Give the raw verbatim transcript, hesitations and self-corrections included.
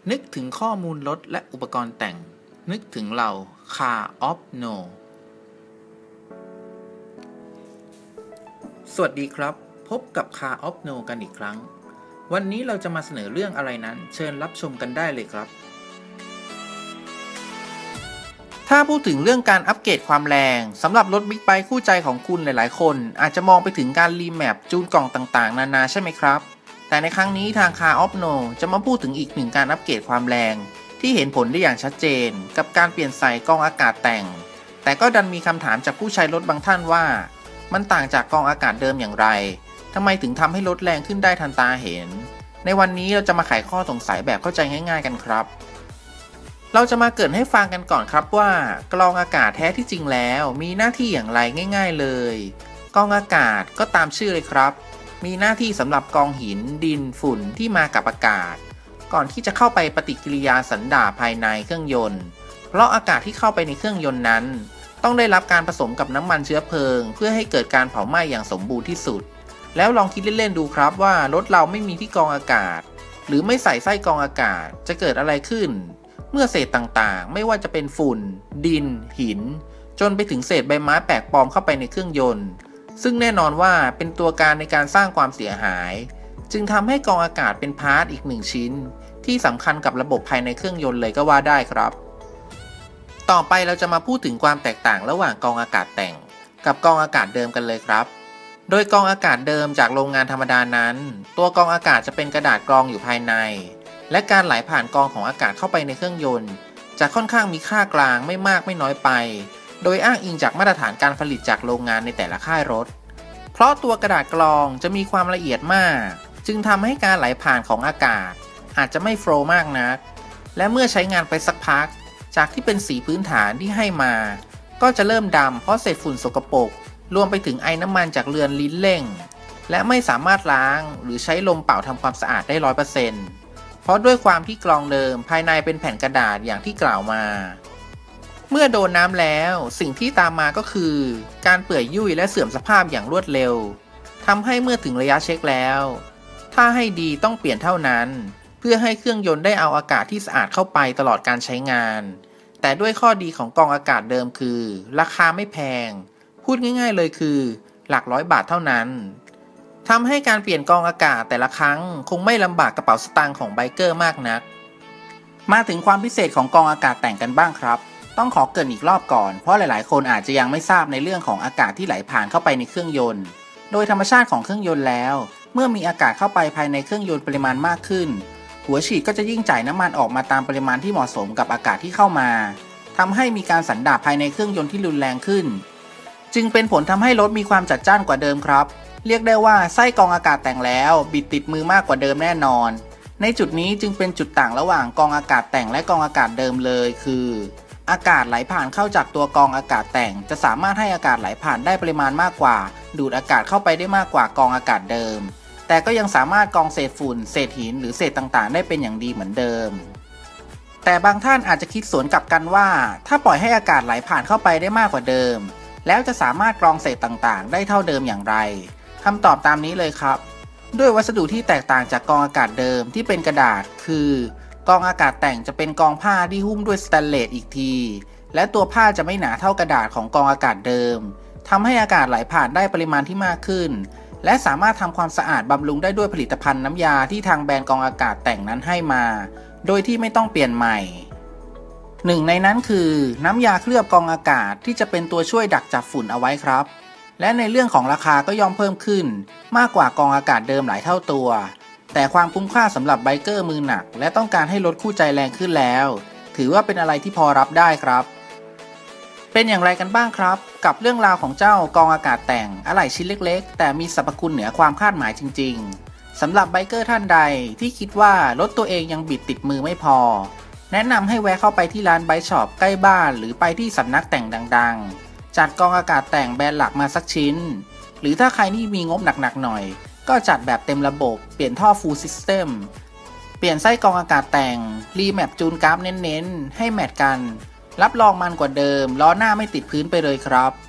นึกถึงข้อมูลรถและอุปกรณ์แต่งนึกถึงเรา Car of No สวัสดีครับพบกับ Car of No กันอีกครั้งวันนี้เราจะมาเสนอเรื่องอะไรนั้นเชิญรับชมกันได้เลยครับถ้าพูดถึงเรื่องการอัปเกรดความแรงสำหรับรถบิ๊กไบค์คู่ใจของคุณหลายๆคนอาจจะมองไปถึงการรีแมปจูนกล่องต่างๆนานาใช่ไหมครับแต่ในครั้งนี้ทาง Car of No จะมาพูดถึงอีกหนึ่งการอัปเกรดความแรงที่เห็นผลได้อย่างชัดเจนกับการเปลี่ยนใส่กรองอากาศแต่งแต่ก็ดันมีคำถามจากผู้ใช้รถบางท่านว่ามันต่างจากกรองอากาศเดิมอย่างไรทำไมถึงทำให้รถแรงขึ้นได้ทันตาเห็นในวันนี้เราจะมาไขข้อสงสัยแบบเข้าใจง่ายๆกันครับเราจะมาเกริ่นให้ฟังกันก่อนครับว่ากรองอากาศแท้ที่จริงแล้วมีหน้าที่อย่างไรง่ายๆเลยกรองอากาศก็ตามชื่อเลยครับมีหน้าที่สำหรับกรองหินดินฝุ่นที่มากับอากาศก่อนที่จะเข้าไปปฏิกิริยาสันดาปภายในเครื่องยนต์เพราะอากาศที่เข้าไปในเครื่องยนต์นั้นต้องได้รับการผสมกับน้ำมันเชื้อเพลิงเพื่อให้เกิดการเผาไหม้อย่างสมบูรณ์ที่สุดแล้วลองคิดเล่นๆดูครับว่ารถเราไม่มีที่กรองอากาศหรือไม่ใส่ไส้กรองอากาศจะเกิดอะไรขึ้นเมื่อเศษต่างๆไม่ว่าจะเป็นฝุ่นดินหินจนไปถึงเศษใบไม้แปลกปลอมเข้าไปในเครื่องยนต์ซึ่งแน่นอนว่าเป็นตัวการในการสร้างความเสียหายจึงทำให้กรองอากาศเป็นพาร์ทอีกหนึ่งชิ้นที่สำคัญกับระบบภายในเครื่องยนต์เลยก็ว่าได้ครับต่อไปเราจะมาพูดถึงความแตกต่างระหว่างกรองอากาศแต่งกับกรองอากาศเดิมกันเลยครับโดยกรองอากาศเดิมจากโรงงานธรรมดานั้นตัวกรองอากาศจะเป็นกระดาษกรองอยู่ภายในและการไหลผ่านกรองของอากาศเข้าไปในเครื่องยนต์จะค่อนข้างมีค่ากลางไม่มากไม่น้อยไปโดยอ้างอิงจากมาตรฐานการผลิตจากโรงงานในแต่ละค่ายรถเพราะตัวกระดาษกรองจะมีความละเอียดมากจึงทำให้การไหลผ่านของอากาศอาจจะไม่โฟลว์มากนักและเมื่อใช้งานไปสักพักจากที่เป็นสีพื้นฐานที่ให้มาก็จะเริ่มดำเพราะเศษฝุ่นสกปรกรวมไปถึงไอน้ำมันจากเรือนลิ้นเร่งและไม่สามารถล้างหรือใช้ลมเป่าทำความสะอาดได้ ร้อยเปอร์เซ็นต์ เพราะด้วยความที่กรองเดิมภายในเป็นแผ่นกระดาษอย่างที่กล่าวมาเมื่อโดนน้ำแล้วสิ่งที่ตามมาก็คือการเปื่อยยุ่ยและเสื่อมสภาพอย่างรวดเร็วทำให้เมื่อถึงระยะเช็คแล้วถ้าให้ดีต้องเปลี่ยนเท่านั้นเพื่อให้เครื่องยนต์ได้เอาอากาศที่สะอาดเข้าไปตลอดการใช้งานแต่ด้วยข้อดีของกรองอากาศเดิมคือราคาไม่แพงพูดง่ายๆเลยคือหลักร้อยบาทเท่านั้นทำให้การเปลี่ยนกรองอากาศแต่ละครั้งคงไม่ลำบากกระเป๋าสตางค์ของไบเกอร์มากนักมาถึงความพิเศษของกรองอากาศแต่งกันบ้างครับต้องขอเกริ่นอีกรอบก่อนเพราะหลายๆคนอาจจะยังไม่ทราบในเรื่องของอากาศที่ไหลผ่านเข้าไปในเครื่องยนต์โดยธรรมชาติของเครื่องยนต์แล้วเมื่อมีอากาศเข้าไปภายในเครื่องยนต์ปริมาณมากขึ้นหัวฉีดก็จะยิ่งจ่ายน้ำมันออกมาตามปริมาณที่เหมาะสมกับอากาศที่เข้ามาทำให้มีการสันดาปภายในเครื่องยนต์ที่รุนแรงขึ้นจึงเป็นผลทำให้รถมีความจัดจ้านกว่าเดิมครับเรียกได้ว่าไส้กรองอากาศแต่งแล้วบิดติดมือมากกว่าเดิมแน่นอนในจุดนี้จึงเป็นจุดต่างระหว่างกรองอากาศแต่งและกรองอากาศเดิมเลยคืออากาศไหลผ่านเข้าจากตัวกรองอากาศแต่งจะสามารถให้อากาศไหลผ่านได้ปริมาณมากกว่าดูดอากาศเข้าไปได้มากกว่ากรองอากาศเดิมแต่ก็ยังสามารถกรองเศษฝุ่นเศษหินหรือเศษต่างๆได้เป็นอย่างดีเหมือนเดิมแต่บางท่านอาจจะคิดสวนกลับกันว่าถ้าปล่อยให้อากาศไหลผ่านเข้าไปได้มากกว่าเดิมแล้วจะสามารถกรองเศษต่างๆได้เท่าเดิมอย่างไรคำตอบตามนี้เลยครับด้วยวัสดุที่แตกต่างจากกรองอากาศเดิมที่เป็นกระดาษคือกรองอากาศแต่งจะเป็นกรองผ้าที่หุ้มด้วยสแตนเลสอีกทีและตัวผ้าจะไม่หนาเท่ากระดาษของกรองอากาศเดิมทำให้อากาศไหลผ่านได้ปริมาณที่มากขึ้นและสามารถทำความสะอาดบำรุงได้ด้วยผลิตภัณฑ์น้ำยาที่ทางแบรนด์กรองอากาศแต่งนั้นให้มาโดยที่ไม่ต้องเปลี่ยนใหม่หนึ่งในนั้นคือน้ำยาเคลือบกรองอากาศที่จะเป็นตัวช่วยดักจับฝุ่นเอาไว้ครับและในเรื่องของราคาก็ย่อมเพิ่มขึ้นมากกว่ากรองอากาศเดิมหลายเท่าตัวแต่ความคุ้มค่าสำหรับไบเกอร์มือหนักและต้องการให้รถคู่ใจแรงขึ้นแล้วถือว่าเป็นอะไรที่พอรับได้ครับเป็นอย่างไรกันบ้างครับกับเรื่องราวของเจ้ากรองอากาศแต่งอะไหล่ชิ้นเล็กๆแต่มีสรรพคุณเหนือความคาดหมายจริงๆสำหรับไบเกอร์ท่านใดที่คิดว่ารถตัวเองยังบิดติดมือไม่พอแนะนำให้แวะเข้าไปที่ร้านไบค์ช็อปใกล้บ้านหรือไปที่สำนักแต่งดังๆจัดกรองอากาศแต่งแบรนด์หลักมาสักชิ้นหรือถ้าใครนี่มีงบหนักๆหน่อยก็จัดแบบเต็มระบบเปลี่ยนท่อ Full System เปลี่ยนไส้กรองอากาศแต่งรีแมปจูนกราฟเน้นๆให้แมทกันรับรองมันกว่าเดิมล้อหน้าไม่ติดพื้นไปเลยครับ